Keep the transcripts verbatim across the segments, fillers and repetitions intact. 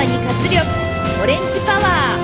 に活力オレンジパワー。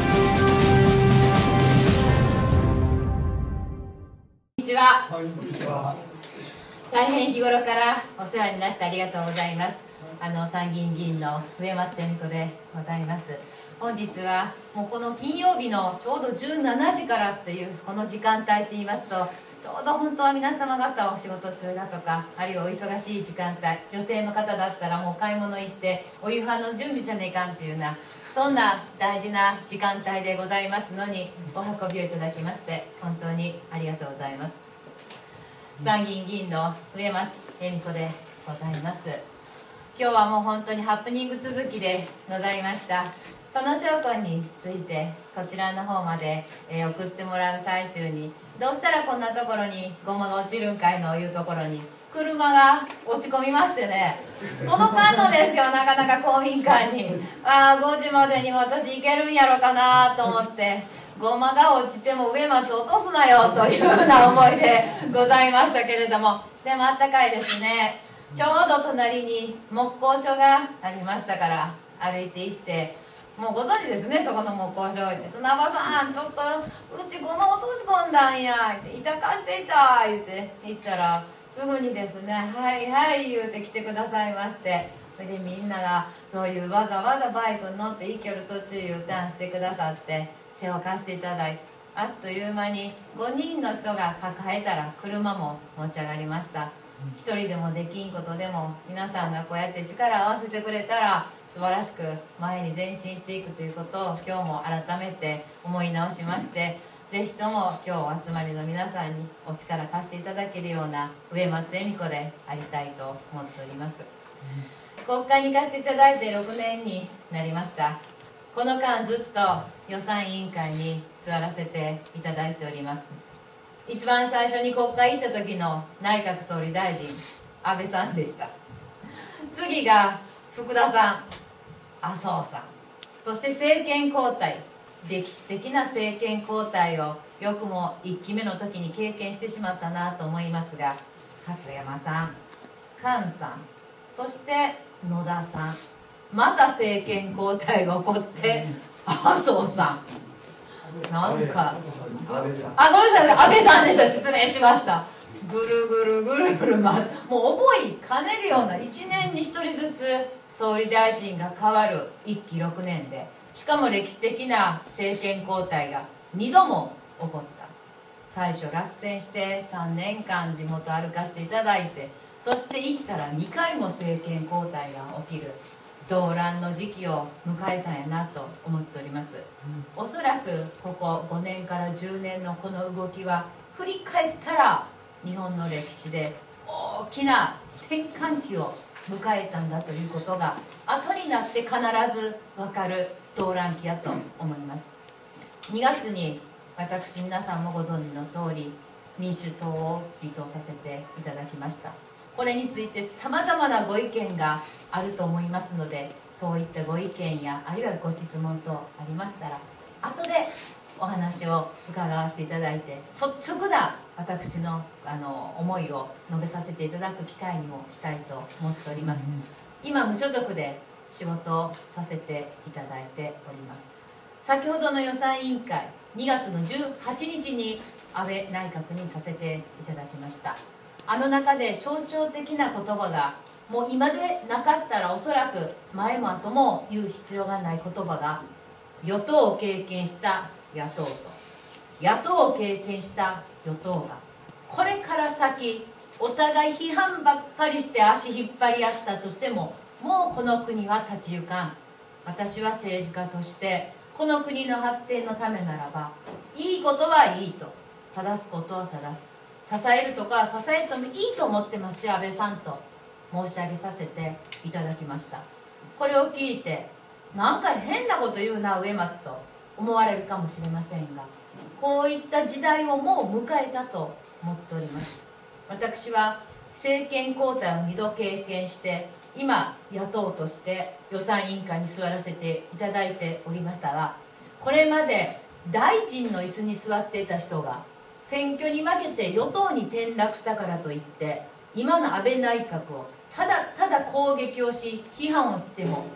こんにちは。こんにちは。大変日頃からお世話になってありがとうございます。あの参議院議員の上松恵美子でございます。本日はもうこの金曜日のちょうどじゅうしちじからというこの時間帯といいますと、ちょうど本当は皆様方お仕事中だとか、あるいはお忙しい時間帯、女性の方だったらもう買い物行ってお夕飯の準備せねえかんっていうような、そんな大事な時間帯でございますのにお運びをいただきまして本当にありがとうございます。参議院議員の上松恵美子でございます。今日はもう本当にハプニング続きでございました。この証拠についてこちらの方まで、えー、送ってもらう最中に、どうしたらこんなところにゴマが落ちるんかいのいうところに車が落ち込みましてね、届かんのですよ、なかなか公民館に。ああごじまでに私行けるんやろかなと思って、ゴマが落ちても上松落とすなよというような思いでございましたけれども、でもあったかいですね。ちょうど隣に木工所がありましたから歩いて行って、もうご存知ですね、そこの木工所で「砂場さんちょっとうちゴマ落とし込んだんや」って「板貸していた」言って言ったら、すぐにですね「はいはい」言うて来てくださいまして、それでみんながどういうわざわざバイクに乗って行ける途中 U ターンしてくださって手を貸していただいて、あっという間にごにんの人が抱えたら車も持ち上がりました。一人でもできんことでも皆さんがこうやって力を合わせてくれたら素晴らしく前に前進していくということを今日も改めて思い直しまして、ぜひとも今日お集まりの皆さんにお力貸していただけるような上松恵美子でありたいと思っております。国会に行かせていただいてろくねんになりました。この間ずっと予算委員会に座らせていただいております。一番最初に国会行った時の内閣総理大臣安倍さんでした。次が福田さん、麻生さん、そして政権交代、歴史的な政権交代をよくもいっきめの時に経験してしまったなと思いますが、勝山さん、菅さん、そして野田さん、また政権交代が起こって麻生さん、なんかあごめんなさい、安倍さんでした、失礼しました。ぐるぐるぐるぐる、ま、もう覚えかねるような、いちねんにひとりずつ総理大臣が変わるいっきろくねんで、しかも歴史的な政権交代がにども起こった。最初落選してさんねんかん地元歩かせていただいて、そして行ったらにかいも政権交代が起きる動乱の時期を迎えたんやなと思っております。おそらくここごねんからじゅうねんのこの動きは振り返ったら日本の歴史で大きな転換期を迎えたんだということが後になって必ず分かる動乱期やと思います。にがつに私皆さんもご存知の通り民主党を離党させていただきました。これについてさまざまなご意見があると思いますので、そういったご意見やあるいはご質問等ありましたら後でお話を伺わせていただいて、率直な私のあの思いを述べさせていただく機会にもしたいと思っております。今無所属で仕事をさせていただいております。先ほどの予算委員会にがつのじゅうはちにちに安倍内閣にさせていただきました。あの中で象徴的な言葉が、もう今でなかったらおそらく前も後も言う必要がない言葉が、与党を経験した野党と野党を経験した与党がこれから先お互い批判ばっかりして足引っ張り合ったとしても、もうこの国は立ち行かん。私は政治家としてこの国の発展のためならば、いいことはいいと、正すことは正す、支えるとかは支えてもいいと思ってますよ安倍さんと申し上げさせていただきました。これを聞いてなんか変なこと言うな上松と思われるかもしれませんが、こういった時代をもう迎えたと思っております。私は政権交代をにど経験して今野党として予算委員会に座らせていただいておりましたが、これまで大臣の椅子に座っていた人が選挙に負けて与党に転落したからといって今の安倍内閣をただただ攻撃をし批判をしても、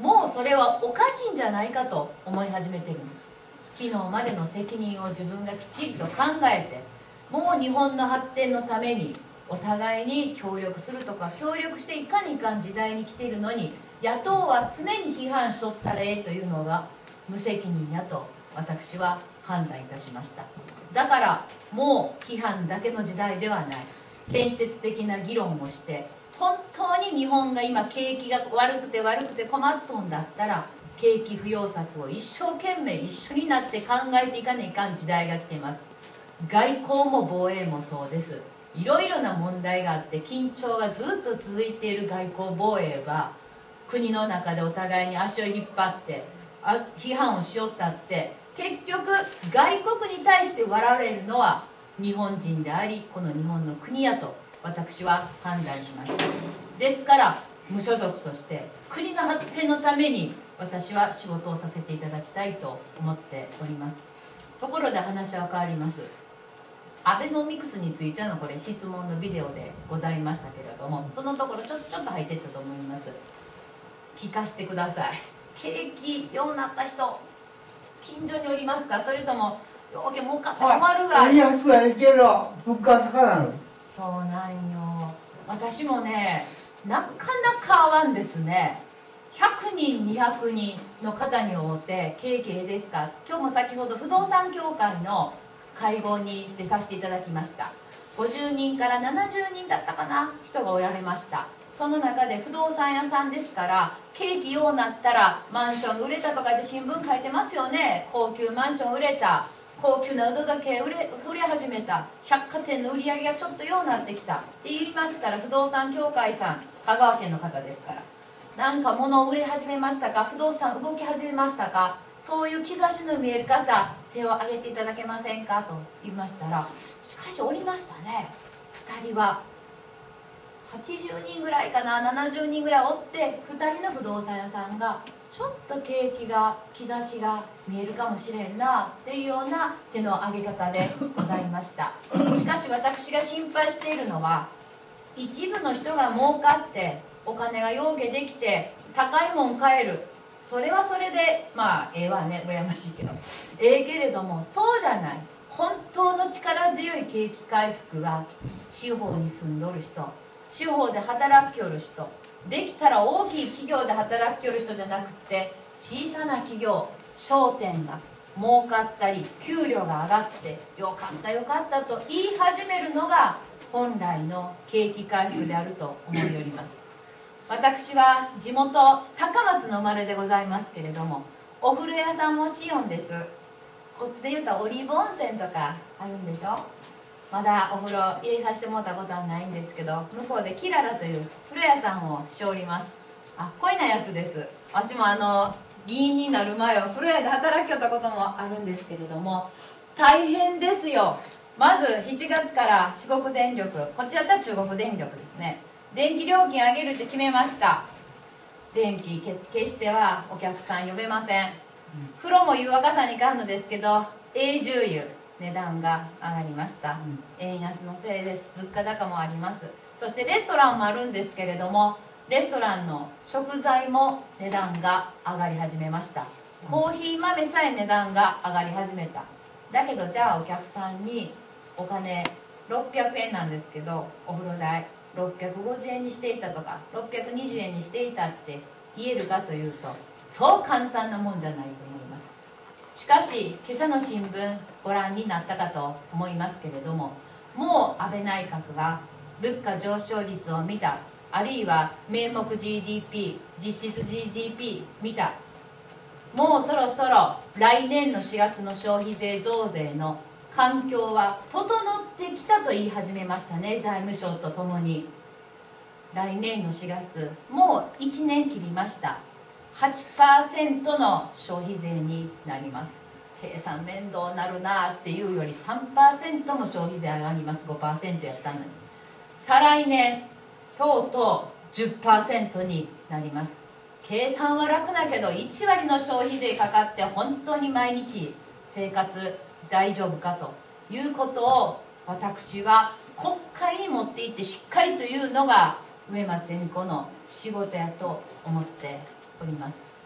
もうそれはおかしいんじゃないかと思い始めてるんです。昨日までの責任を自分がきちりと考えて、もう日本の発展のためにお互いに協力するとか、協力していかにいかん時代に来ているのに、野党は常に批判しとったらええというのが無責任やと私は判断いたしました。だからもう批判だけの時代ではない、建設的な議論をして、本当に日本が今景気が悪くて悪くて困っとんだったら、景気浮揚策を一生懸命一緒になって考えていかないかん時代が来ています。外交も防衛もそうです。いろいろな問題があって緊張がずっと続いている外交防衛が、国の中でお互いに足を引っ張ってあ批判をしよったって、結局外国に対して笑われるのは日本人であり、この日本の国やと私は判断しました。ですから無所属として国の発展のために私は仕事をさせていただきたいと思っております。ところで話は変わります。アベノミクスについてのこれ質問のビデオでございましたけれども、そのところちょちょっと入っていったと思います。聞かせてください。景気ようなった人近所におりますか、それともようけ儲かって困るが、 円安はいいけど物価高なの。 そうなんよ。私もね、なかなか合わんですね。ひゃくにんにひゃくにんの方に会うて「景気ええですか?」、今日も先ほど不動産協会の会合に出させていただきました。ごじゅうにんからななじゅうにんだったかな、人がおられました。その中で不動産屋さんですから、景気ようなったらマンション売れたとかで新聞書いてますよね。高級マンション売れた、高級な腕時計売れ売れ始めた、百貨店の売り上げがちょっとようなってきたって言いますから、不動産協会さん、香川県の方ですから、なんか物を売れ始めましたか、不動産動き始めましたか、そういう兆しの見える方手を挙げていただけませんかと言いましたら、しかしおりましたね。ふたりははちじゅうにんぐらいかな、ななじゅうにんぐらいおって、ふたりの不動産屋さんがちょっと景気が兆しが見えるかもしれんなっていうような手の挙げ方でございました。しかし私が心配しているのは、一部の人が儲かってお金がようけできて高いもん買える、それはそれでまあええわね、羨ましいけどええけれども、そうじゃない。本当の力強い景気回復は地方に住んどる人、地方で働きよる人、できたら大きい企業で働きよる人じゃなくて、小さな企業、商店が儲かったり給料が上がってよかったよかったと言い始めるのが本来の景気回復であると思いおります。私は地元高松の生まれでございますけれども、お風呂屋さんもシオンです。こっちでいうとオリーブ温泉とかあるんでしょ。まだお風呂入れさせてもらったことはないんですけど、向こうでキララという風呂屋さんをしております。あっこいなやつです。私もあの議員になる前は風呂屋で働きよったこともあるんですけれども、大変ですよ。まずしちがつから四国電力、こっちだったら中国電力ですね、電気料金上げるって決めました。電気決してはお客さん呼べません。風呂も湯沸かさにかんのですけど、永住湯値段が上がりました。円安のせいです。物価高もあります。そしてレストランもあるんですけれども、レストランの食材も値段が上がり始めました。コーヒー豆さえ値段が上がり始めた。だけどじゃあお客さんにお金ろっぴゃくえんなんですけど、お風呂代ろっぴゃくごじゅうえんにしていたとかろっぴゃくにじゅうえんにしていたって言えるかというと、そう簡単なもんじゃないと思います。しかし今朝の新聞ご覧になったかと思いますけれども、もう安倍内閣は物価上昇率を見た、あるいは名目 ジーディーピー 実質 ジーディーピー 見た、もうそろそろ来年のしがつの消費税増税の環境は整ってきたと言い始めましたね、財務省とともに。来年のしがつ、もういちねん切りました。はちパーセント の消費税になります。計算面倒なるなっていうより さんパーセント も消費税上がります。 ごパーセント やったのに、再来年とうとう じゅっパーセント になります。計算は楽だけどいちわりの消費税かかって本当に毎日生活大丈夫かということを、私は国会に持っていってしっかりというのが植松恵美子の仕事やと思っております。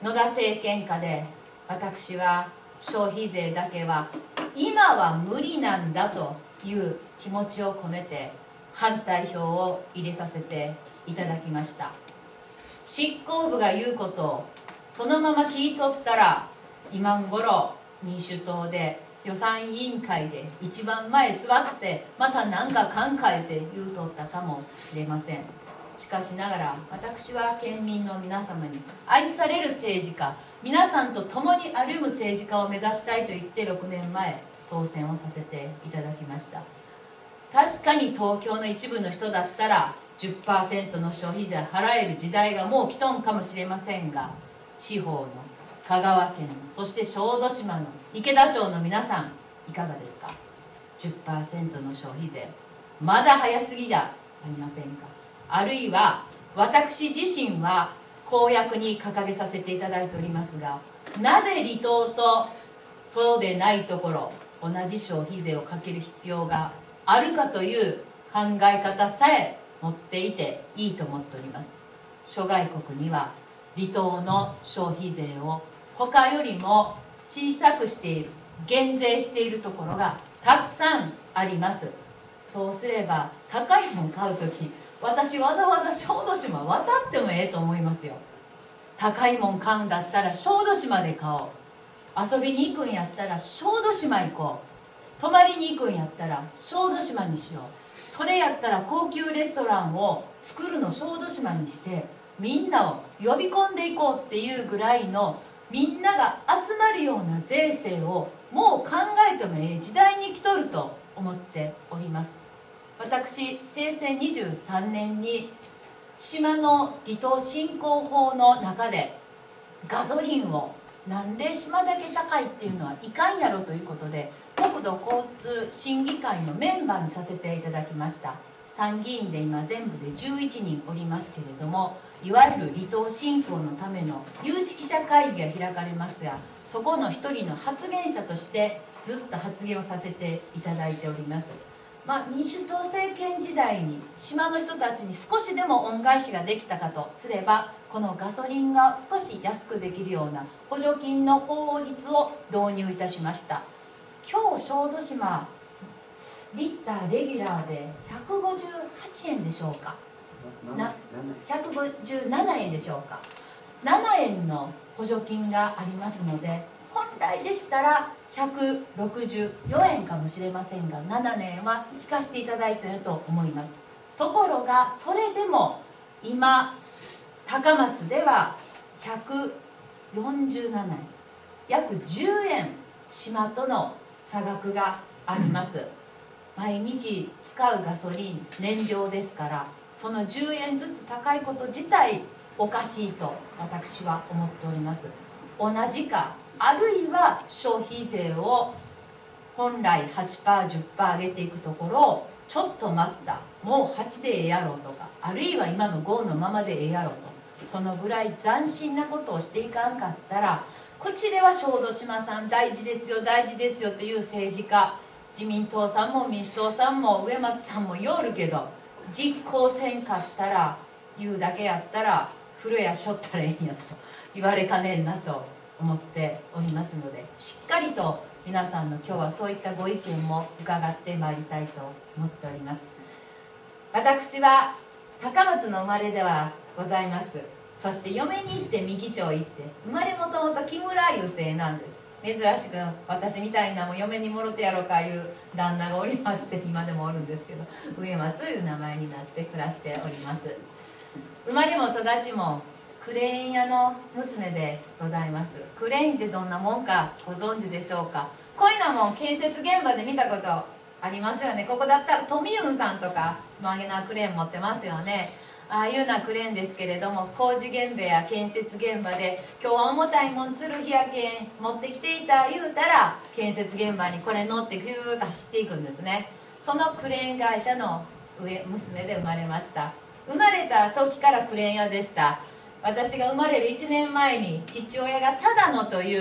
野田政権下で私は消費税だけは今は無理なんだという気持ちを込めて反対票を入れさせていただきました。執行部が言うことをそのまま聞いとったら今頃民主党で予算委員会で一番前座ってまた何か考えて言うとったかもしれません。しかしながら私は県民の皆様に愛される政治家、皆さんと共に歩む政治家を目指したいと言ってろくねんまえ当選をさせていただきました。確かに東京の一部の人だったら じゅっパーセント の消費税払える時代がもう来とんかもしれませんが、地方の香川県のそして小豆島の池田町の皆さんいかがですか。 じゅっパーセント の消費税まだ早すぎじゃありませんか。あるいは私自身は公約に掲げさせていただいておりますが、なぜ離島とそうでないところ同じ消費税をかける必要があるかという考え方さえ持っていていいと思っております。諸外国には離島の消費税を他よりも小さくしている、減税しているところがたくさんあります。そうすれば高いもの買う時、私わざわざ小豆島渡ってもええと思いますよ。高いもん買うんだったら小豆島で買おう。遊びに行くんやったら小豆島行こう。泊まりに行くんやったら小豆島にしよう。それやったら高級レストランを作るの小豆島にしてみんなを呼び込んでいこうっていうぐらいの、みんなが集まるような税制をもう考えてもええ時代に来とると思っております。私へいせいにじゅうさんねんに島の離島振興法の中でガソリンをなんで島だけ高いっていうのはいかんやろということで国土交通審議会のメンバーにさせていただきました。参議院で今全部でじゅういちにんおりますけれども、いわゆる離島振興のための有識者会議が開かれますが、そこの一人の発言者としてずっと発言をさせていただいております。まあ、民主党政権時代に島の人たちに少しでも恩返しができたかとすれば、このガソリンが少し安くできるような補助金の法律を導入いたしました。今日小豆島リッターレギュラーでひゃくごじゅうはちえんでしょうか、なひゃくごじゅうななえんでしょうか、ななえんの補助金がありますので、本来でしたらひゃくろくじゅうよえんかもしれませんが、ななねんは引かせていただいていると思います。ところがそれでも今高松ではひゃくよんじゅうななえん、約じゅうえん島との差額があります。毎日使うガソリン燃料ですから、そのじゅうえんずつ高いこと自体おかしいと私は思っております。同じかあるいは消費税を本来 はちパーセント、じゅっパーセント 上げていくところをちょっと待った、もうはちでええやろうとか、あるいは今のごのままでええやろうと、そのぐらい斬新なことをしていかんかったら、こっちでは小豆島さん大事ですよ大事ですよという政治家、自民党さんも民主党さんも植松さんも言おるけど、実行せんかったら言うだけやったら風呂やしょったらええんやと言われかねんなと思っておりますので、しっかりと皆さんの今日はそういったご意見も伺ってまいりたいと思っております。私は高松の生まれではございます。そして嫁に行って三木町行って、生まれもともと木村優生なんです。珍しく私みたいなも嫁にもろてやろかいう旦那がおりまして、今でもおるんですけど、植松いう名前になって暮らしております。生まれも育ちもクレーン屋の娘でございます。クレーンってどんなもんかご存知でしょうか。こういうのも建設現場で見たことありますよね。ここだったらトミユンさんとか曲げなクレーン持ってますよね。ああいうようなクレーンですけれども、工事現場や建設現場で今日は重たいもんつる日やけん持ってきていた言うたら、建設現場にこれ乗ってギューッと走っていくんですね。そのクレーン会社の上娘で生まれました。生まれた時からクレーン屋でした。私が生まれるいちねんまえに父親が只野という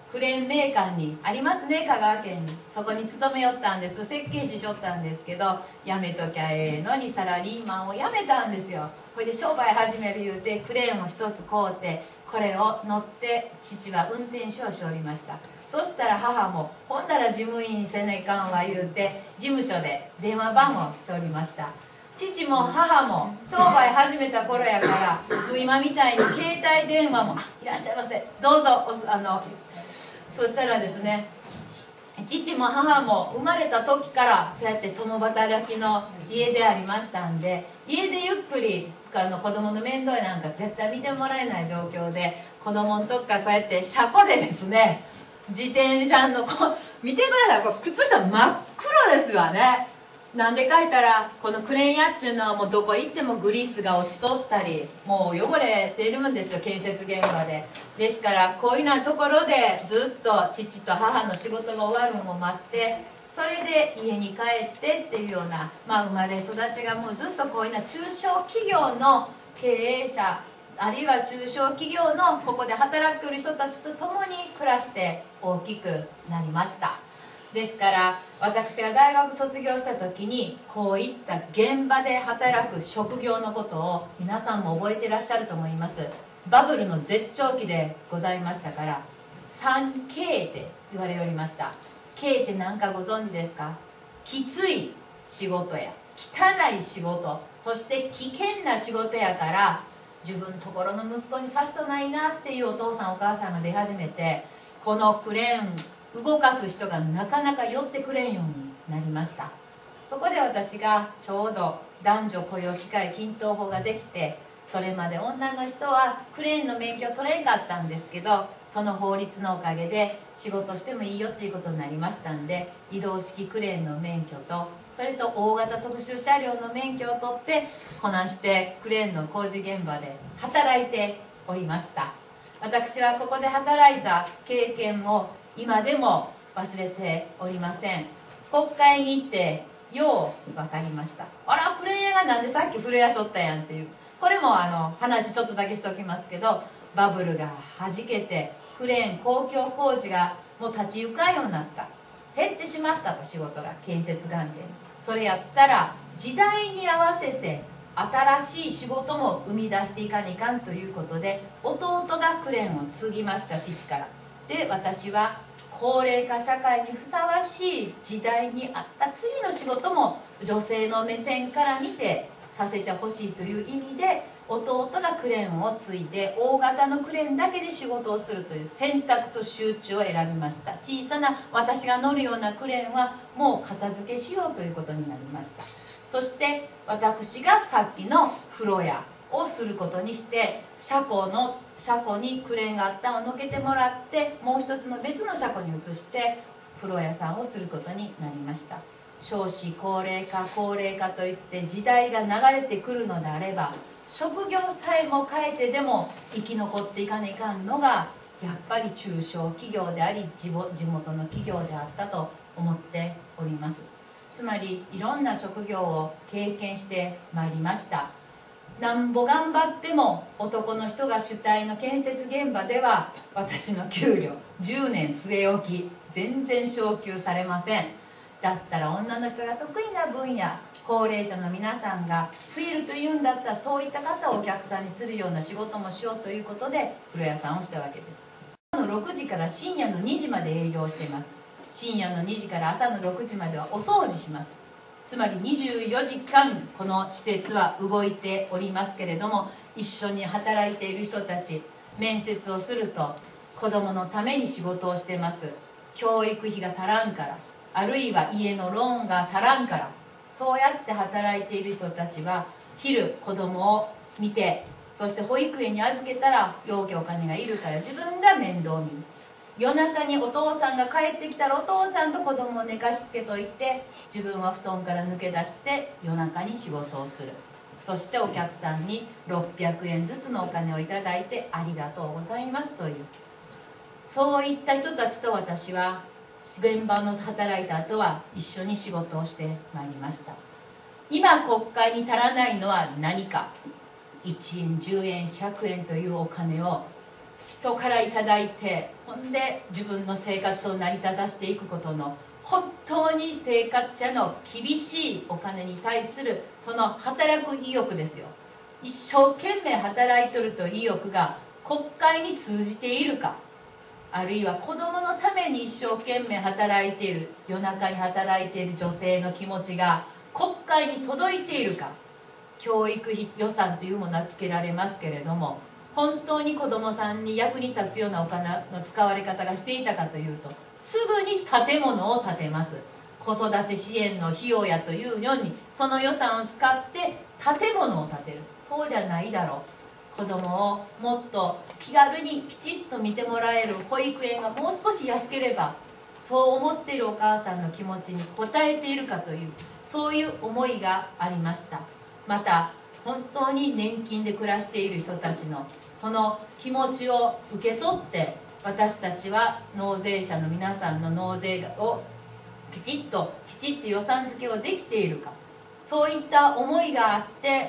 クレーンメーカーにありますね、香川県に。そこに勤めよったんです。設計士しょったんですけど、辞めときゃええのにサラリーマンを辞めたんですよ。これで商売始める言うてクレーンを一つ買うて、これを乗って父は運転手をしておりました。そしたら母も「ほんなら事務員せないかんわ」言うて事務所で電話番をしておりました。父も母も商売始めた頃やから今みたいに携帯電話も「あ、いらっしゃいませ、どうぞおあの」そしたらですね、父も母も生まれた時からそうやって共働きの家でありましたんで、家でゆっくりあの子供の面倒なんか絶対見てもらえない状況で、子供の時からこうやって車庫でですね、自転車のこ見てください、これ靴下真っ黒ですわね。なんでかいたらこのクレーン屋っちゅうのはもうどこ行ってもグリスが落ちとったりもう汚れてるんですよ、建設現場で。ですからこういうようなところでずっと父と母の仕事が終わるのを待って、それで家に帰ってっていうような、まあ、生まれ育ちがもうずっとこういうような中小企業の経営者あるいは中小企業のここで働く人たちと共に暮らして大きくなりました。ですから私が大学卒業した時にこういった現場で働く職業のことを皆さんも覚えてらっしゃると思います。バブルの絶頂期でございましたから スリーケー って言われおりました。 K って何かご存知ですか？きつい仕事や汚い仕事、そして危険な仕事やから自分のところの息子にさしとないなっていうお父さんお母さんが出始めて、このクレーン動かす人がなかなか寄ってくれんようになりました。そこで私がちょうど男女雇用機会均等法ができて、それまで女の人はクレーンの免許取れんかったんですけど、その法律のおかげで仕事してもいいよっていうことになりましたんで、移動式クレーンの免許とそれと大型特殊車両の免許を取ってこなしてクレーンの工事現場で働いておりました。私はここで働いた経験も今でも忘れておりません。国会に行ってよう分かりました。あら、クレーン屋がなんでさっき古屋しょったやんっていう、これもあの話ちょっとだけしておきますけど、バブルがはじけてクレーン公共工事がもう立ち行かんようになった、減ってしまったと、仕事が建設関係に。それやったら時代に合わせて新しい仕事も生み出していかにかんということで、弟がクレーンを継ぎました、父から。で、私は高齢化社会にふさわしい時代に合った次の仕事も女性の目線から見てさせてほしいという意味で、弟がクレーンを継いで大型のクレーンだけで仕事をするという選択と集中を選びました。小さな私が乗るようなクレーンはもう片付けしようということになりました。そして私がさっきの風呂屋をすることにして、車庫の車庫にクレーンがあったのをのけてもらって、もう一つの別の車庫に移して風呂屋さんをすることになりました。少子高齢化高齢化といって時代が流れてくるのであれば、職業さえも変えてでも生き残っていかないかんのがやっぱり中小企業であり地元の企業であったと思っております。つまりいろんな職業を経験してまいりました。なんぼ頑張っても男の人が主体の建設現場では私の給料じゅうねん据え置き、全然昇給されません。だったら女の人が得意な分野、高齢者の皆さんが増えるというんだったら、そういった方をお客さんにするような仕事もしようということで風呂屋さんをしたわけです。朝のろくじから深夜のにじまで営業しています。深夜のにじから朝のろくじまではお掃除します。つまりにじゅうよじかんこの施設は動いておりますけれども、一緒に働いている人たち、面接をすると子どものために仕事をしてます、教育費が足らんから、あるいは家のローンが足らんから、そうやって働いている人たちは昼子どもを見て、そして保育園に預けたら要件お金がいるから自分が面倒見る。夜中にお父さんが帰ってきたらお父さんと子供を寝かしつけといて、自分は布団から抜け出して夜中に仕事をする。そしてお客さんにろっぴゃくえんずつのお金をいただいてありがとうございますという、そういった人たちと私は現場の働いた後は一緒に仕事をしてまいりました。今国会に足らないのは何か、いちえんじゅうえんひゃくえんというお金を人からいただいて、ほんで自分の生活を成り立たしていくことの、本当に生活者の厳しいお金に対するその働く意欲ですよ。一生懸命働いとるという意欲が国会に通じているか、あるいは子どものために一生懸命働いている、夜中に働いている女性の気持ちが国会に届いているか。教育費予算というものはつけられますけれども、本当に子どもさんに役に立つようなお金の使われ方がしていたかというと、すぐに建物を建てます。子育て支援の費用やというようにその予算を使って建物を建てる。そうじゃないだろう。子どもをもっと気軽にきちっと見てもらえる保育園がもう少し安ければ、そう思っているお母さんの気持ちに応えているかという、そういう思いがありました。また本当に年金で暮らしている人たちのその気持ちを受け取って、私たちは納税者の皆さんの納税をきちっときちっと予算付けをできているか、そういった思いがあって、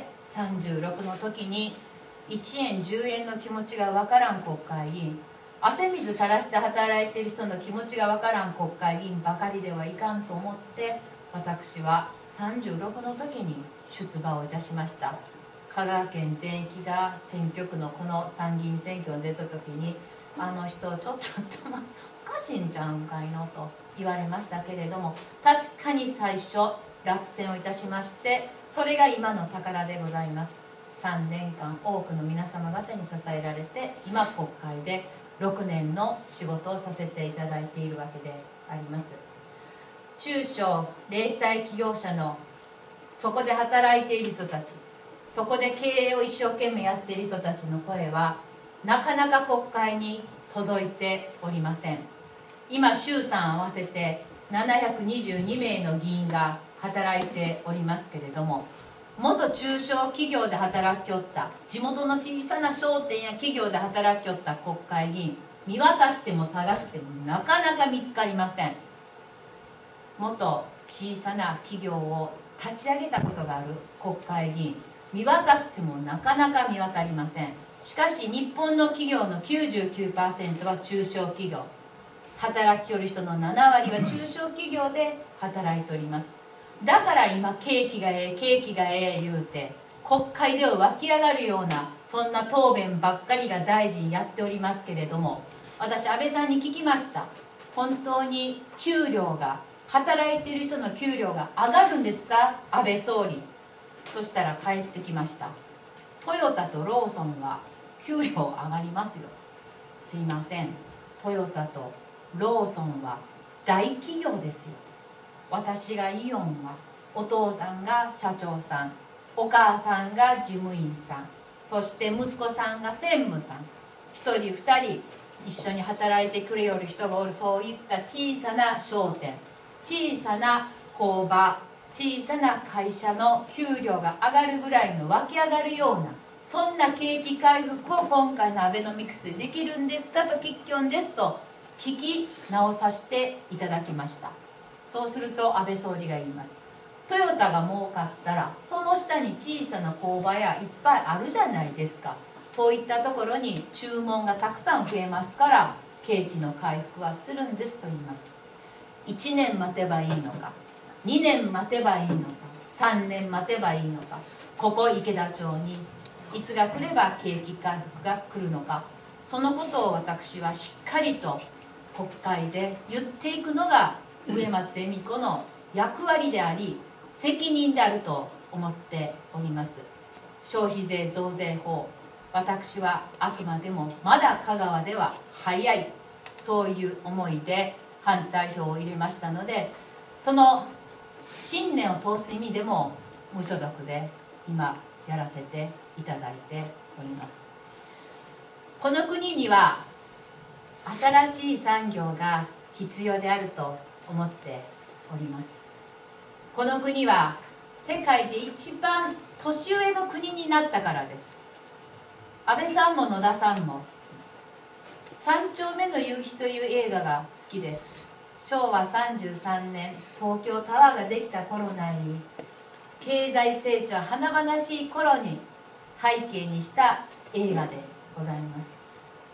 さんじゅうろくの時にいちえんじゅうえんの気持ちがわからん国会議員、汗水垂らして働いている人の気持ちがわからん国会議員ばかりではいかんと思って、私はさんじゅうろくの時に出馬をいたしました。香川県全域が選挙区のこの参議院選挙に出た時に、あの人ちょっと頭おかしいんちゃうんかいのと言われましたけれども、確かに最初落選をいたしまして、それが今の宝でございます。さんねんかん多くの皆様方に支えられて、今国会でろくねんの仕事をさせていただいているわけであります。中小零細企業者のそこで働いている人たち、そこで経営を一生懸命やっている人たちの声はなかなか国会に届いておりません。今衆参合わせてななひゃくにじゅうにめいの議員が働いておりますけれども、元中小企業で働きよった、地元の小さな商店や企業で働きよった国会議員、見渡しても探してもなかなか見つかりません。元小さな企業を立ち上げたことがある国会議員、見渡してもなかなか見渡りません。しかし日本の企業の きゅうじゅうきゅうパーセント は中小企業、働きよる人のななわりは中小企業で働いております。だから今景気がええ景気がええ言うて国会では湧き上がるような、そんな答弁ばっかりが大臣やっておりますけれども、私安倍さんに聞きました。本当に給料が、働いている人の給料が上がるんですか、安倍総理。そしたら帰ってきました。トヨタとローソンは給料上がりますよ。すいません、トヨタとローソンは大企業ですよ。私がイオンはお父さんが社長さん、お母さんが事務員さん、そして息子さんが専務さん、ひとりふたり一緒に働いてくれよる人がおる、そういった小さな商店、小さな工場、小さな会社の給料が上がるぐらいの湧き上がるような、そんな景気回復を今回のアベノミクスでできるんですかと喫緊ですと聞き直させていただきました。そうすると安倍総理が言います。トヨタが儲かったらその下に小さな工場やいっぱいあるじゃないですか。そういったところに注文がたくさん増えますから景気の回復はするんですと言います。いちねん待てばいいのか、にねん待てばいいのか、さんねん待てばいいのか、ここ池田町にいつが来れば景気回復が来るのか、そのことを私はしっかりと国会で言っていくのが植松恵美子の役割であり責任であると思っております。消費税増税法、私はあくまでもまだ香川では早い、そういう思いで反対票を入れましたので、その信念を通す意味でも無所属で今やらせていただいております。この国には新しい産業が必要であると思っております。この国は世界で一番年上の国になったからです。安倍さんも野田さんも三丁目の夕日という映画が好きです。しょうわさんじゅうさんねん東京タワーができた頃なりに経済成長華々しい頃に背景にした映画でございます。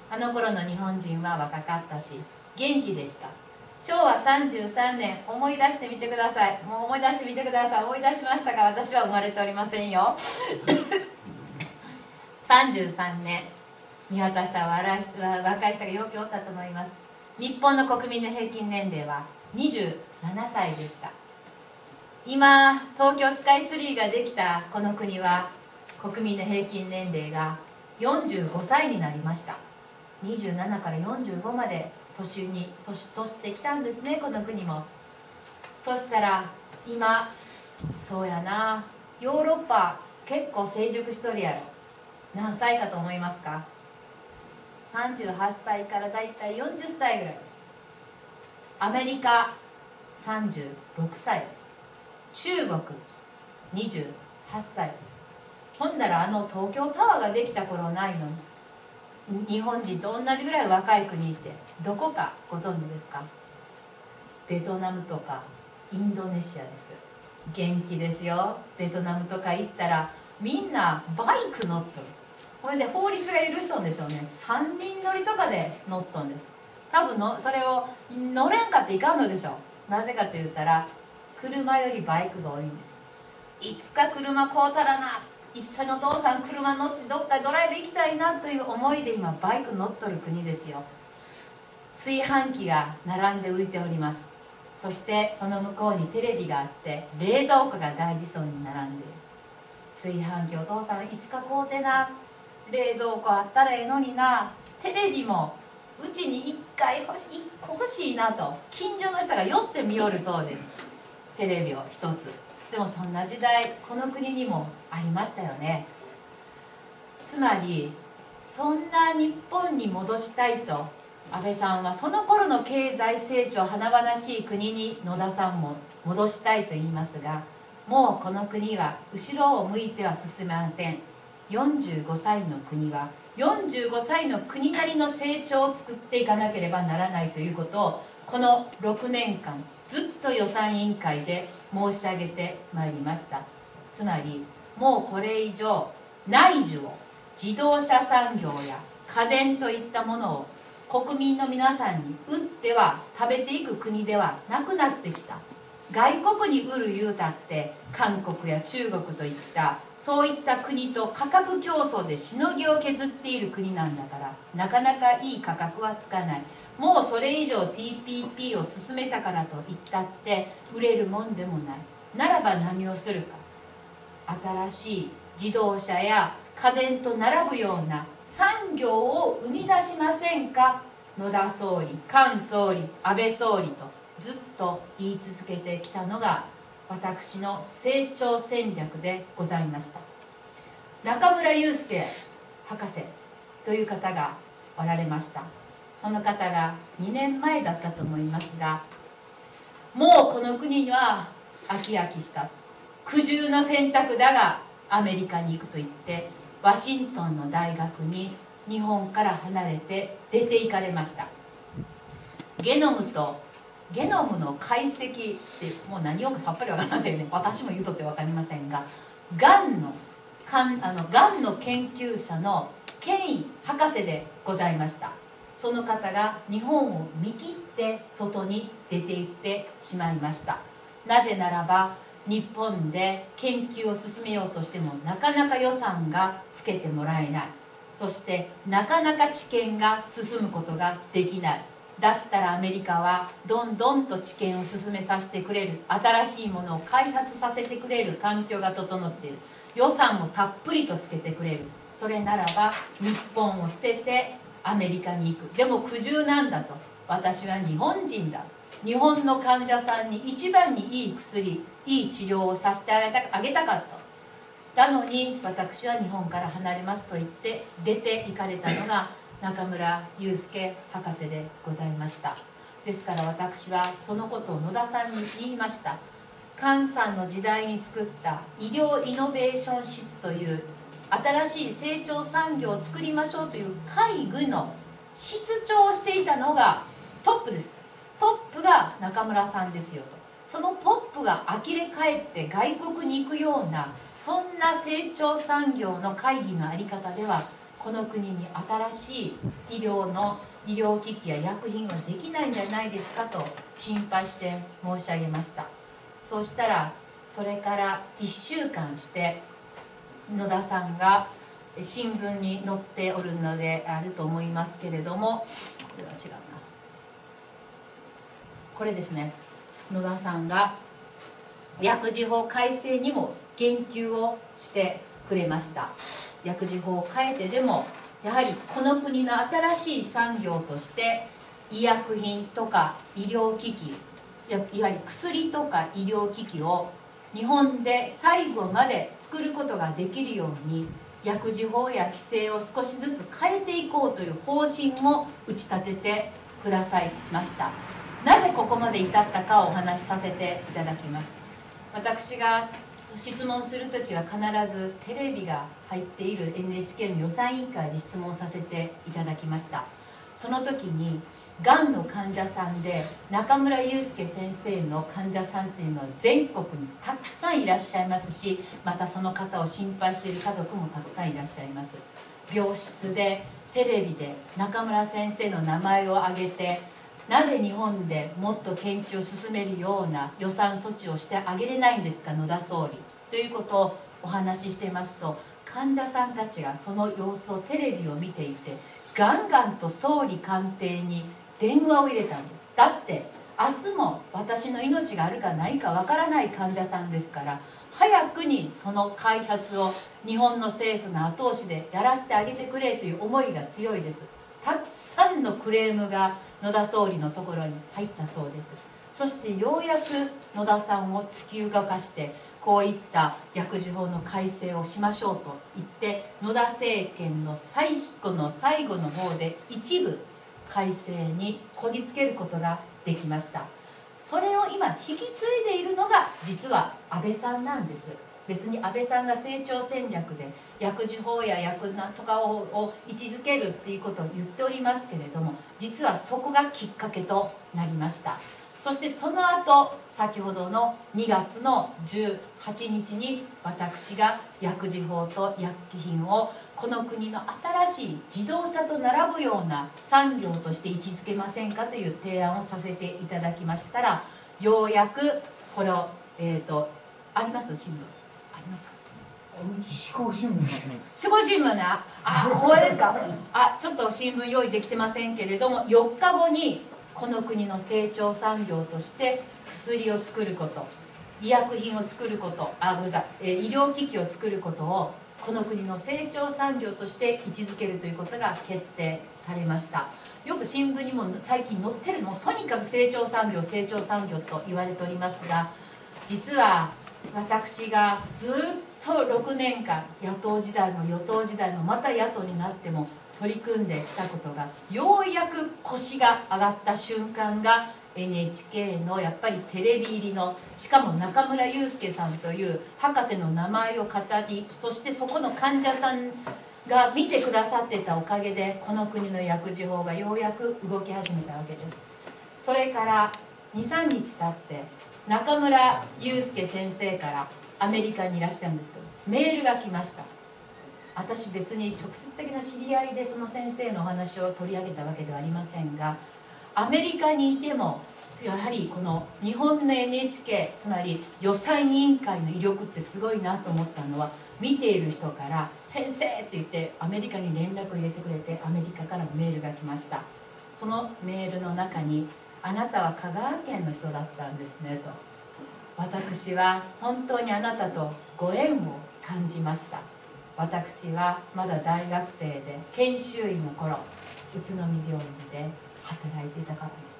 あの頃の日本人は若かったし元気でした。しょうわさんじゅうさんねん思い出してみてください。もう思い出してみてください。思い出しましたが私は生まれておりませんよさんじゅうさんねん見渡した若い人がよくおったと思います。日本の国民の平均年齢はにじゅうななさいでした。今東京スカイツリーができたこの国は国民の平均年齢がよんじゅうごさいになりました。にじゅうななからよんじゅうごまで年に年取ってきたんですね、この国も。そしたら今そうやな、ヨーロッパ結構成熟しとるやろ。何歳かと思いますか？さんじゅうはっさいからだいたいよんじゅっさいぐらいです。アメリカさんじゅうろくさいです。中国にじゅうはっさいです。ほんならあの東京タワーができた頃ないのに日本人と同じぐらい若い国ってどこかご存知ですか？ベトナムとかインドネシアです。元気ですよ。ベトナムとか行ったらみんなバイク乗っとる。これで法律が許しとんでしょうね。さんにん乗りとかで乗っとんです。多分のそれを乗れんかっていかんのでしょう。なぜかって言ったら車よりバイクが多いんです。いつか車買うたらな、一緒にお父さん車乗ってどっかドライブ行きたいなという思いで今バイク乗っとる国ですよ。炊飯器が並んで浮いております。そしてその向こうにテレビがあって冷蔵庫が大事そうに並んでいる。炊飯器お父さんいつか買うてな、冷蔵庫あったらええのにな、テレビもうちにいっかい欲しい、いっこ欲しいなと近所の人が寄ってみよるそうです。テレビを一つ。でもそんな時代この国にもありましたよね。つまりそんな日本に戻したいと安倍さんはその頃の経済成長華々しい国に野田さんも戻したいと言いますが、もうこの国は後ろを向いては進めません。よんじゅうごさいの国はよんじゅうごさいの国なりの成長を作っていかなければならないということをこのろくねんかんずっと予算委員会で申し上げてまいりました。つまりもうこれ以上内需を自動車産業や家電といったものを国民の皆さんに売っては食べていく国ではなくなってきた。外国に売る言うたって韓国や中国といったそういった国と価格競争でしのぎを削っている国なんだから、なかなかいい価格はつかない。もうそれ以上 ティーピーピー を進めたからといったって売れるもんでもない。ならば何をするか。新しい自動車や家電と並ぶような産業を生み出しませんか。野田総理、菅総理、安倍総理とずっと言い続けてきたのが私の成長戦略でございました。中村祐介博士という方がおられました。その方がにねんまえだったと思いますが、もうこの国には飽き飽きした、苦渋の選択だがアメリカに行くと言ってワシントンの大学に日本から離れて出て行かれました。ゲノムとゲノムの解析ってもう何をかさっぱり分かりませんよね。私も言うとって分かりませんが、がんのかんあのがんの研究者の権威博士でございました。その方が日本を見切って外に出て行ってしまいました。なぜならば日本で研究を進めようとしてもなかなか予算がつけてもらえない。そしてなかなか治験が進むことができない。だったらアメリカはどんどんと治験を進めさせてくれる、新しいものを開発させてくれる環境が整っている。予算もたっぷりとつけてくれる。それならば日本を捨ててアメリカに行く。でも苦渋なんだと。私は日本人だ。日本の患者さんに一番にいい薬、いい治療をさせてあげたあげたかった。なのに私は日本から離れますと言って出て行かれたのが中村祐介博士でございました。ですから私はそのことを野田さんに言いました。菅さんの時代に作った医療イノベーション室という新しい成長産業を作りましょうという会議の室長をしていたのがトップです。トップが中村さんですよと。そのトップが呆れ返って外国に行くようなそんな成長産業の会議のあり方ではこの国に新しい医療の医療機器や薬品はできないんじゃないですかと心配して申し上げました。そうしたらそれからいっしゅうかんして野田さんが新聞に載っておるのであると思いますけれども、これは違うな、これですね。野田さんが薬事法改正にも言及をしてくれました。薬事法を変えてでもやはりこの国の新しい産業として医薬品とか医療機器、いわゆる薬とか医療機器を日本で最後まで作ることができるように薬事法や規制を少しずつ変えていこうという方針を打ち立ててくださいました。なぜここまで至ったかをお話しさせていただきます。私が質問するときは必ずテレビが入っている エヌエイチケー の予算委員会で質問させていただきました。その時にがんの患者さんで中村祐介先生の患者さんっていうのは全国にたくさんいらっしゃいますし、またその方を心配している家族もたくさんいらっしゃいます。病室でテレビで中村先生の名前を挙げて、なぜ日本でもっと研究を進めるような予算措置をしてあげれないんですか、野田総理ということをお話ししてますと、患者さんたちがその様子をテレビを見ていてガンガンと総理官邸に電話を入れたんです。だって明日も私の命があるかないかわからない患者さんですから、早くにその開発を日本の政府の後押しでやらせてあげてくれという思いが強いです。たくさんのクレームが野田総理のところに入ったそうです。そしてようやく野田さんを突き動かしてこういった薬事法の改正をしましょうと言って野田政権の最後の最後の方で一部改正にこぎつけることができました。それを今引き継いでいるのが実は安倍さんなんです。別に安倍さんが成長戦略で薬事法や薬なんとかをを位置づけるっていうことを言っておりますけれども、実はそこがきっかけとなりました。そしてその後先ほどのにがつのじゅうはちにちに私が薬事法と薬機品をこの国の新しい自動車と並ぶような産業として位置づけませんかという提案をさせていただきましたら、ようやくこれを、えーと、あります新聞ありますか？ 四国新聞。 四国新聞なあ、ほうですか。あ、ちょっと新聞用意できてませんけれども、よっかごにこの国の成長産業として薬を作ること、医薬品を作ること、あ、ごめんなさい、えー、医療機器を作ることをこの国の成長産業として位置づけるということが決定されました。よく新聞にも最近載ってるのもとにかく成長産業成長産業と言われておりますが、実は私がずっとろくねんかん野党時代も与党時代もまた野党になっても取り組んできたことがようやく腰が上がった瞬間が エヌエイチケー のやっぱりテレビ入りの、しかも中村祐介さんという博士の名前を語り、そしてそこの患者さんが見てくださってたおかげでこの国の薬事法がようやく動き始めたわけです。それからにさんにち経って中村祐介先生からアメリカにいらっしゃるんですけどメールが来ました。私別に直接的な知り合いでその先生のお話を取り上げたわけではありませんが、アメリカにいてもやはりこの日本の エヌエイチケー つまり予算委員会の威力ってすごいなと思ったのは、見ている人から「先生!」って言ってアメリカに連絡を入れてくれて、アメリカからメールが来ました。そのメールの中に「あなたは香川県の人だったんですね」と「私は本当にあなたとご縁を感じました。私はまだ大学生で研修医の頃宇都宮病院で働いていたからです。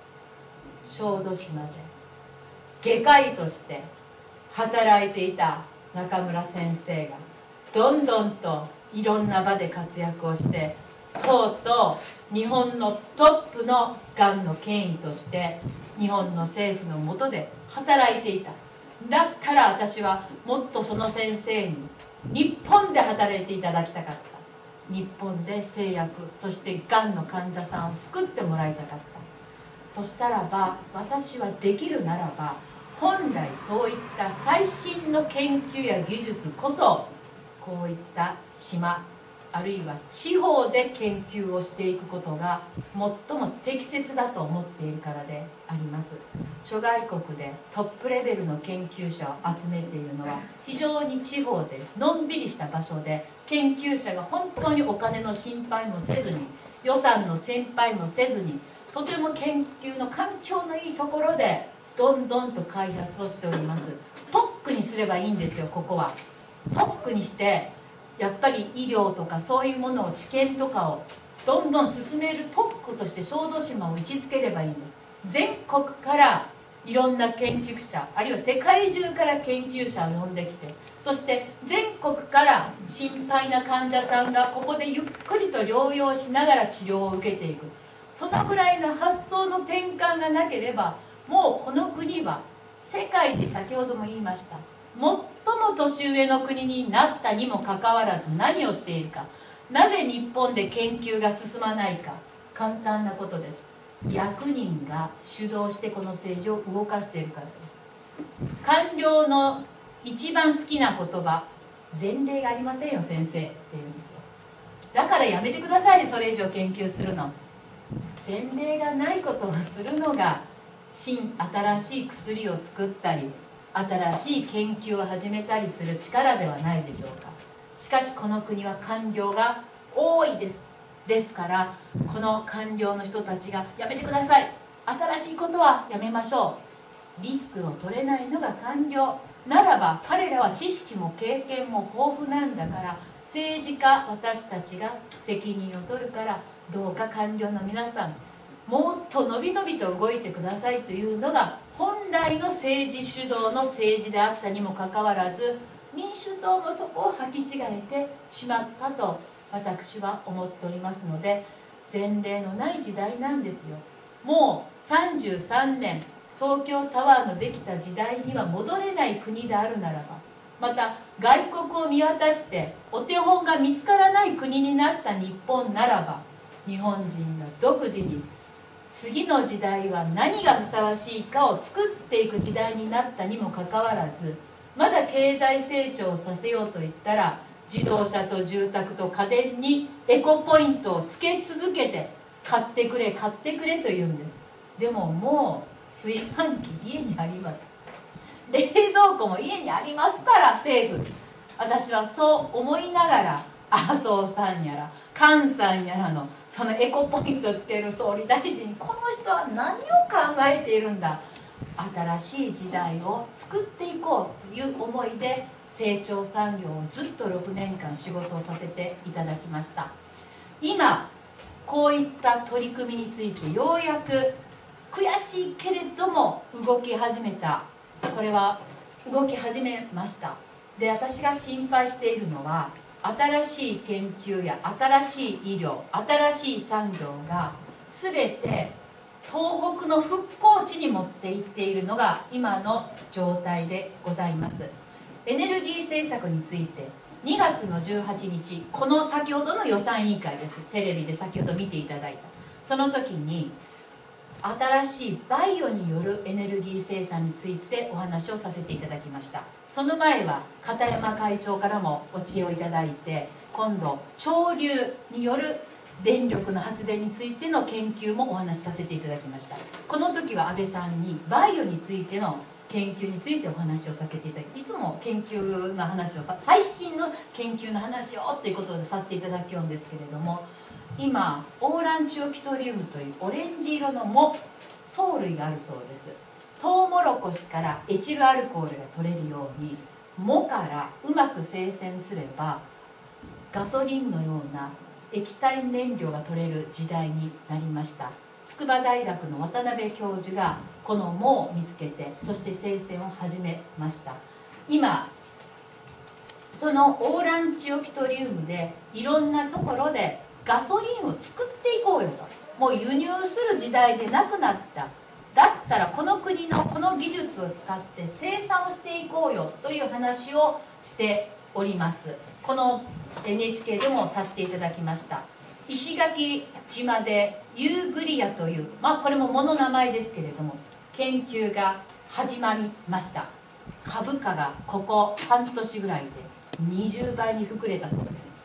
小豆島で外科医として働いていた中村先生がどんどんといろんな場で活躍をして、とうとう日本のトップのがんの権威として日本の政府の下で働いていた。だったら私はもっとその先生に日本で働いていただきたかった。日本で製薬、そしてがんの患者さんを救ってもらいたかった。そしたらば私はできるならば本来そういった最新の研究や技術こそこういった島あるいは地方で研究をしていくことが最も適切だと思っているからであります。諸外国でトップレベルの研究者を集めているのは非常に地方でのんびりした場所で、研究者が本当にお金の心配もせずに予算の心配もせずに、とても研究の環境のいいところでどんどんと開発をしております。特区にすればいいんですよ。ここは特区にしてやっぱり医療とかそういうものを、治験とかをどんどん進める特区として小豆島を位置づければいいんです。全国からいろんな研究者、あるいは世界中から研究者を呼んできて、そして全国から心配な患者さんがここでゆっくりと療養しながら治療を受けていく、そのぐらいの発想の転換がなければ、もうこの国は世界で、先ほども言いました、最も年上の国になったにもかかわらず何をしているか。なぜ日本で研究が進まないか。簡単なことです。役人が主導してこの政治を動かしているからです。官僚の一番好きな言葉、前例がありませんよ先生って言うんですよ。だからやめてください、それ以上研究するの。前例がないことをするのが新新しい薬を作ったり新しい研究を始めたりする力ではないでしょうか。しかしこの国は官僚が多いです。ですからこの官僚の人たちがやめてください、新しいことはやめましょう、リスクを取れないのが官僚ならば、彼らは知識も経験も豊富なんだから、政治家私たちが責任を取るから、どうか官僚の皆さんもっとのびのびと動いてくださいというのが本来の政治主導の政治であったにもかかわらず、民主党もそこを履き違えてしまったと私は思っておりますので、前例のない時代なんですよ。もうさんじゅうさんねん東京タワーのできた時代には戻れない国であるならば、また外国を見渡してお手本が見つからない国になった日本ならば、日本人が独自に次の時代は何がふさわしいかを作っていく時代になったにもかかわらず、まだ経済成長をさせようといったら自動車と住宅と家電にエコポイントをつけ続けて、買ってくれ買ってくれと言うんです。でももう炊飯器家にあります、冷蔵庫も家にありますから、政府、私はそう思いながら、麻生さんやら菅さんやらのそのエコポイントをつける総理大臣、この人は何を考えているんだ、新しい時代を作っていこうという思いで成長産業をずっとろくねんかん仕事をさせていただきました。今こういった取り組みについてようやく悔しいけれども動き始めた、これは動き始めました。で、私が心配しているのは、新しい研究や新しい医療、新しい産業が全て東北の復興地に持っていっているのが今の状態でございます。エネルギー政策についてにがつのじゅうはちにち、この先ほどの予算委員会です、テレビで先ほど見ていただいた、その時に新しいバイオによるエネルギー生産についてお話をさせていただきました。その前は片山会長からもお知恵をいただいて、今度潮流による電力の発電についての研究もお話しさせていただきました。この時は安倍さんにバイオについての研究についてお話をさせていただき、いつも研究の話をさ最新の研究の話をということでさせていただきようんですけれども、今オーランチオキトリウムというオレンジ色の藻藻類があるそうです。トウモロコシからエチルアルコールが取れるように藻からうまく精選すればガソリンのような液体燃料が取れる時代になりました。筑波大学の渡辺教授がこの藻を見つけて、そして生成を始めました。今そのオーランチオキトリウムでいろんなところでガソリンを作っていこうよと、もう輸入する時代でなくなった、だったらこの国のこの技術を使って生産をしていこうよという話をしております。この エヌエイチケー でもさせていただきました。石垣島でユーグリアという、まあこれも藻の名前ですけれども研究が始まりました。株価がここ半年ぐらいでにじゅうばいに膨れたそうです。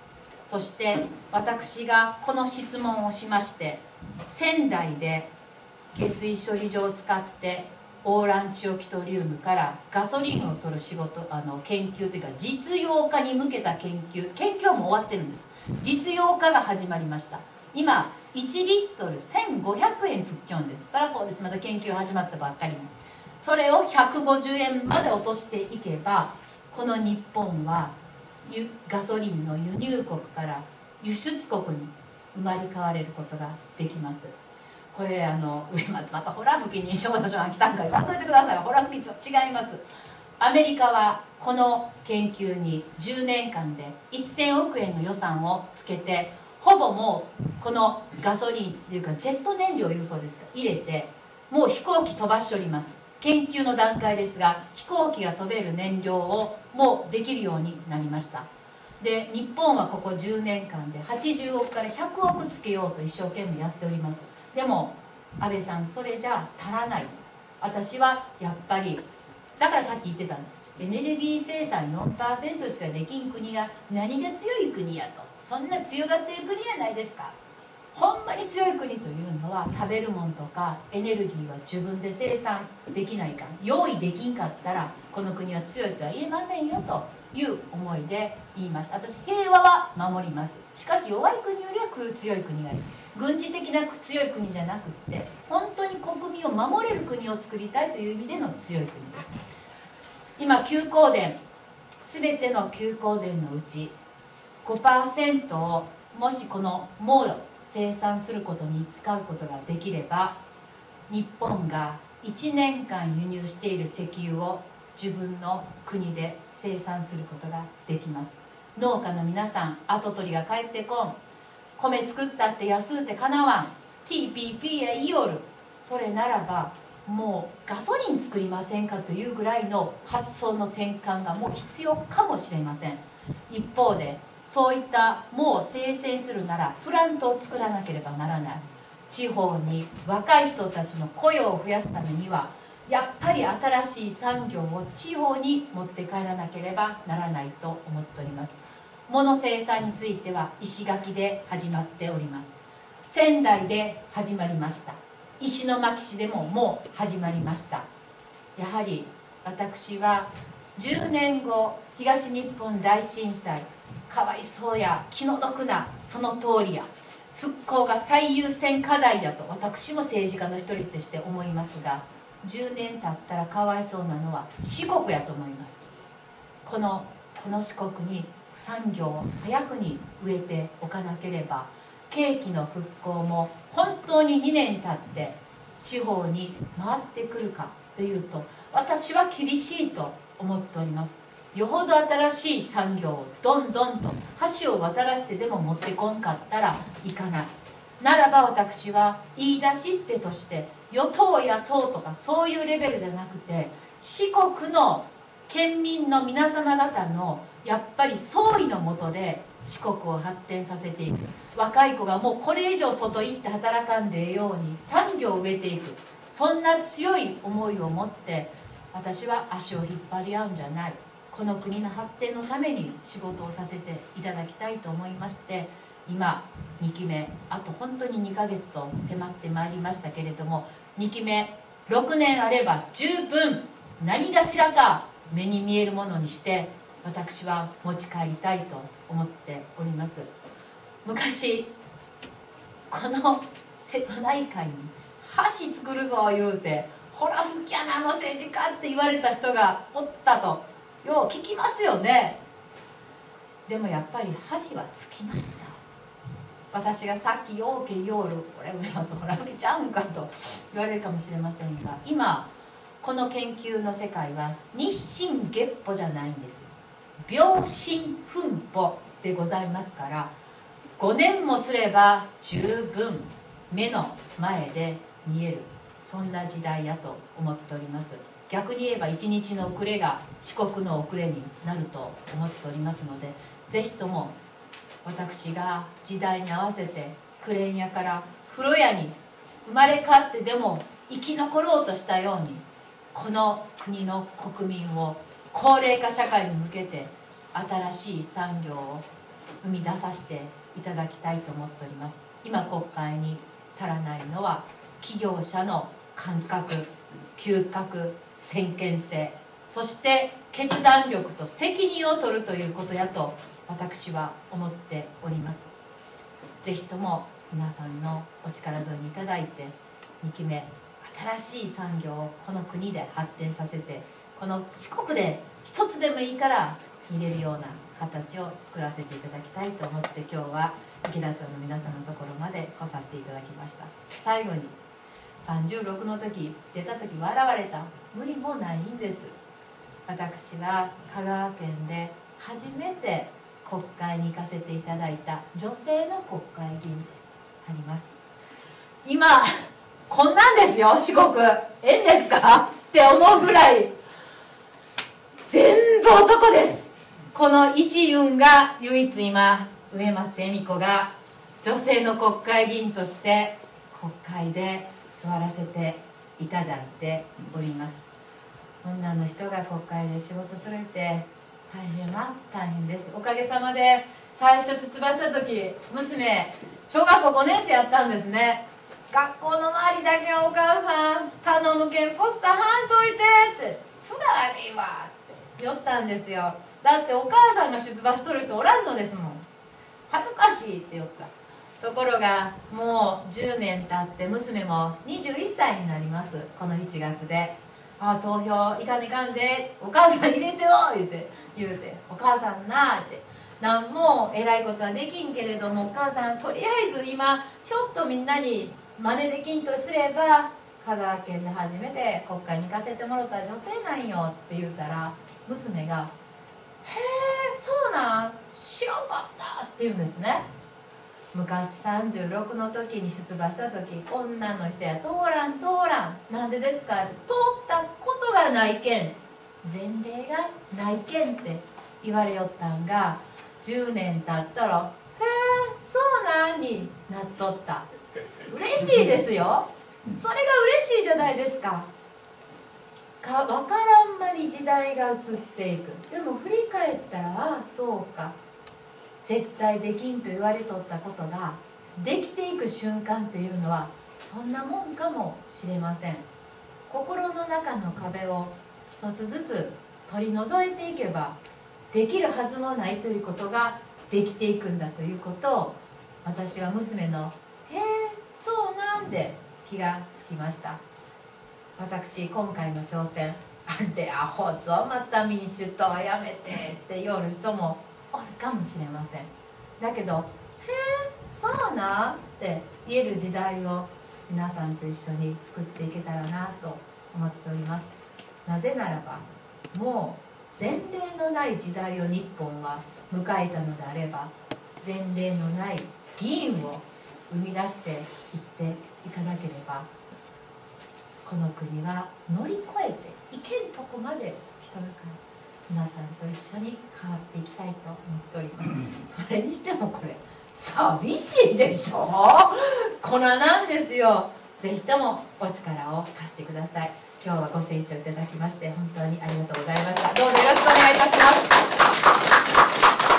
そして私がこの質問をしまして、仙台で下水処理場を使ってオーランチオキトリウムからガソリンを取る仕事、あの研究というか実用化に向けた研究研究はもう終わってるんです。実用化が始まりました。今いちリットルせんごひゃくえんつっきょんです。そりゃそうです、まだ研究始まったばっかりに。それをひゃくごじゅうえんまで落としていけば、この日本はガソリンの輸入国から輸出国に生まれ変われることができます。これあの上松またホラ吹きに正田さん来たんか言わんといてください。ホラ吹きと違います。アメリカはこの研究にじゅうねんかんでせんおくえんの予算をつけて、ほぼもうこのガソリンというかジェット燃料輸送ですか入れて、もう飛行機飛ばしております。研究の段階ですが、飛行機が飛べる燃料をもうできるようになりました。で日本はここじゅうねんかんではちじゅうおくからひゃくおくつけようと一生懸命やっております。でも安倍さん、それじゃ足らない。私はやっぱりだからさっき言ってたんです。エネルギー生産 よんパーセント しかできん国が何が強い国やと、そんな強がってる国やないですか。ほんまに強い国というのは食べるもんとかエネルギーは自分で生産できないかん、用意できんかったらこの国は強いとは言えませんよという思いで言いました。私平和は守ります。しかし弱い国よりは強い国がいい。軍事的な強い国じゃなくって本当に国民を守れる国を作りたいという意味での強い国です。今休耕田、全ての休耕田のうち ごパーセント をもしこのもう生産することに使うことができれば、日本がいちねんかん輸入している石油を自分の国で生産することができます。農家の皆さん、跡取りが帰ってこん、米作ったって安うてかなわん、 ティーピーピー や言いよる。それならばもうガソリン作りませんかというぐらいの発想の転換がもう必要かもしれません。一方でそういったもう生鮮するならプラントを作らなければならない。地方に若い人たちの雇用を増やすためにはやっぱり新しい産業を地方に持って帰らなければならないと思っております。物生産については石垣で始まっております。仙台で始まりました。石巻市でももう始まりました。やはり私はじゅうねんご東日本大震災、かわいそうや気の毒なその通りや、復興が最優先課題だと私も政治家の一人として思いますが、じゅうねん経ったらかわいそうなのは四国やと思います。このこの四国に産業を早くに植えておかなければ、景気の復興も本当ににねん経って地方に回ってくるかというと、私は厳しいと思っております。よほど新しい産業をどんどんと橋を渡らしてでも持ってこんかったらいかない。ならば私は言い出しっぺとして与党野党とかそういうレベルじゃなくて、四国の県民の皆様方のやっぱり総意のもとで四国を発展させていく。若い子がもうこれ以上外行って働かんでええように産業を植えていく、そんな強い思いを持って私は足を引っ張り合うんじゃない、この国の発展のために仕事をさせていただきたいと思いまして、今にきめあと本当ににかげつと迫ってまいりましたけれども、にきめろくねんあれば十分何かしらか目に見えるものにして私は持ち帰りたいと思っております。昔この瀬戸内海に橋作るぞ言うて、ほら吹きやなあの政治家って言われた人がおったとよう聞きますよね。でもやっぱり橋はつきました。私がさっきようけようるこれ上松ほら吹きちゃうんかと言われるかもしれませんが、今この研究の世界は日進月歩じゃないんです。秒針分歩でございますから、ごねんもすれば十分目の前で見える、そんな時代やと思っております。逆に言えばいちにちの遅れが四国の遅れになると思っておりますので、ぜひとも私が時代に合わせてクレーン屋から風呂屋に生まれ変わってでも生き残ろうとしたように、この国の国民を高齢化社会に向けて新しい産業を生み出させていただきたいと思っております。今国会に足らないのは企業者の感覚、嗅覚、先見性、そして決断力と責任を取るということやと私は思っております。ぜひとも皆さんのお力添えにいただいてにきめ新しい産業をこの国で発展させて、この四国で一つでもいいから入れるような形を作らせていただきたいと思って今日は池田町の皆さんのところまで来させていただきました。最後にさんじゅうろくの時出た時笑われた、無理もないんです。私は香川県で初めて国会に行かせていただいた女性の国会議員であります。今こんなんですよ、四国ええんですかって思うぐらい全部男です。この一運が唯一今植松恵美子が女性の国会議員として国会で座らせていただいております。女の人が国会で仕事するって大変は大変です。おかげさまで最初出馬した時、娘小学校ごねん生やったんですね。学校の周りだけはお母さん頼むけんポスター貼んといてって「ふが悪いわ」って言ったんですよ。だってお母さんが出馬しとる人おらんのですもん。恥ずかしいって言った。ところがもうじゅうねん経って娘もにじゅういっさいになります。このしちがつで「ああ投票いかんいかんでお母さん入れてよ」言うて言うて「お母さんな」って何も偉いことはできんけれども、お母さんとりあえず今ひょっとみんなに真似できんとすれば香川県で初めて国会に行かせてもらった女性なんよって言うたら、娘が「へえそうなん知らんかった」って言うんですね。昔さんじゅうろくの時に出馬した時、女の人や通らん通らんなんでですか、通ったことがないけん前例がないけんって言われよったんが、じゅうねん経ったら「へえそうなん」になっとった。嬉しいですよ。それが嬉しいじゃないですか。か分からん間に時代が移っていく。でも振り返ったら、ああそうか、絶対できんと言われとったことができていく瞬間っていうのはそんなもんかもしれません。心の中の壁を一つずつ取り除いていけばできるはずもないということができていくんだということを、私は娘の「へえそうなん」で気がつきました。私今回の挑戦、あれアホぞまた民主党やめてって言う人もおるかもしれません。だけど「へえそうなん」って言える時代を皆さんと一緒に作っていけたらなと思っております。なぜならばもう前例のない時代を日本は迎えたのであれば、前例のない議員を生み出していっていかなければ、この国は乗り越えていけんとこまで来とるから、皆さんと一緒に変わっていきたいと思っております。それにしてもこれ寂しいでしょ。粉なんですよ。ぜひともお力を貸してください。今日はご清聴いただきまして本当にありがとうございました。どうぞよろしくお願いいたします。